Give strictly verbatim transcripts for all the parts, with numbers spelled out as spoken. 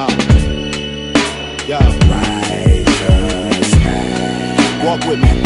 Uh. Yo. Walk with me.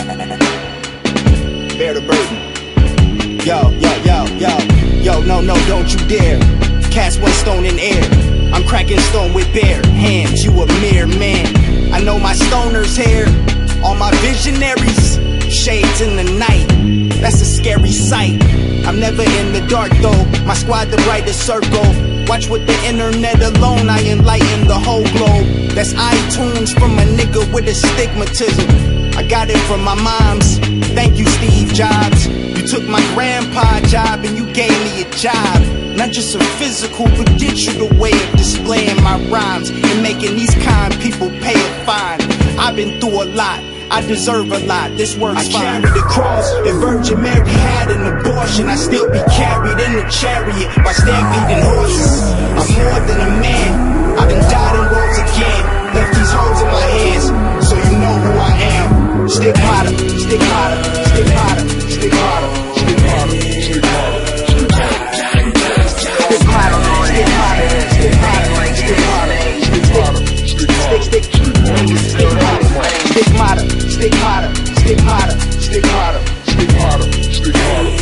Bear the burden. Yo, yo, yo, yo. Yo, no, no, don't you dare. Cast one stone in air. I'm cracking stone with bare hands. You a mere man. I know my stoner's here. All my visionaries. Shades in the night. That's a scary sight. I'm never in the dark though. My squad the brightest circle. Watch with the internet alone, I enlighten the whole globe. That's iTunes from a nigga with astigmatism. I got it from my moms. Thank you, Steve Jobs. You took my grandpa job and you gave me a job. Not just a physical, but digital way of displaying my rhymes and making these kind people pay a fine. I've been through a lot. I deserve a lot, this work's fine. I carried the cross, the Virgin Mary had an abortion. I still be carried in the chariot by stampeding horses. I'm more than a man, I done died and rose again. Left these holes in my hands, so you know who I am. Stick harder, stick harder, stick harder, stick harder, stick harder, stick harder, stick harder, stick harder, stick harder, stick harder, stick harder, stick harder, stick, stick, stick harder. Stick harder, stick harder, stick harder, stick harder, stick harder, stick harder,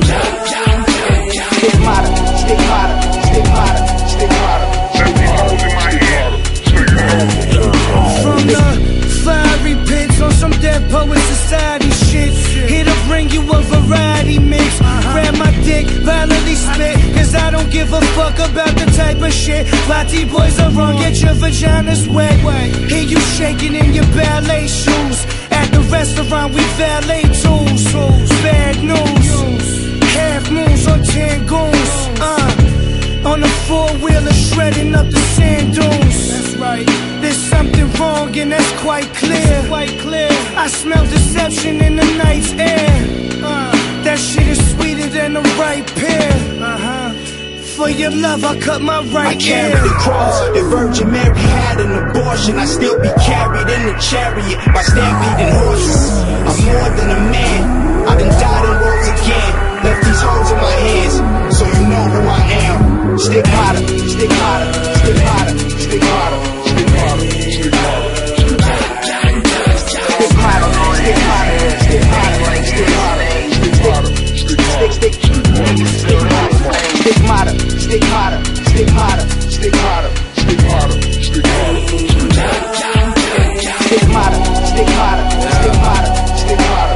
stick harder, stick harder, stick harder, stick harder. From the fiery pits on some Dead Poet Society shit, here to bring you a variety mix. Grab my dick, violently spit, cause I don't give a fuck about the type of shit. Party boys are wrong, get your vaginas wet. Hear you shaking in your ballet shoes. At the restaurant we valet tools. Bad news, half moons on ten goons. Uh, on a four-wheeler shredding up the sand dunes. That's right. There's something wrong and that's quite clear. Quite clear. I smell deception in the night's air. Uh, that shit is sweeter than a ripe pear. Uh-huh. For your love, I cut my right ear. I carried the cross, the Virgin Mary had an abortion. I still be carried in the chariot by stampeding horses. I'm more than a man, I done died and rose again. Left these holes in my hands, so you know who I am. Stick harder, stick harder, stick harder, stick harder, stick harder, stick harder, stick harder, stick harder, stick harder, stick harder, stick harder, stick harder, stick, stick, stick harder. Stick harder, stick harder, stick harder, stick harder, stick harder, stick harder, stick harder, stick harder, stick harder, stick harder.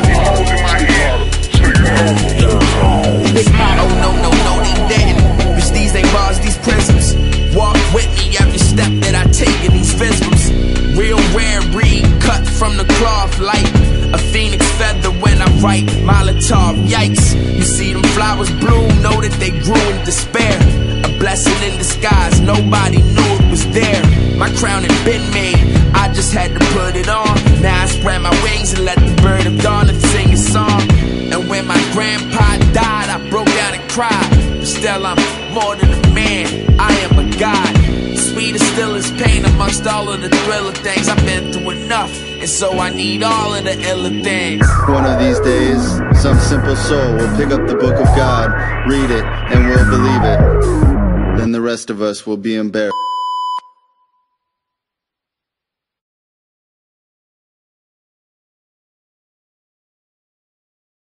Oh no, no, no, they didn't. Bitch, these ain't bars, these prisms. Walk with me every step that I take in these visms. Real rare reed, cut from the cloth like a phoenix feather when I write Molotov, yikes. You see them flowers bloom, know that they grew in despair. A blessing in disguise, nobody knew it was there. My crown had been made, I just had to put it on. Now I spread my wings and let the bird of dawn sing a song. And when my grandpa died, I broke down and cried. But still I'm more than a man, I am a god. Sweet is still as pain amongst all of the thriller things. I've been through enough, and so I need all of the iller things. One of these days, some simple soul will pick up the book of God, read it, and will believe it. Then the rest of us will be embarrassed.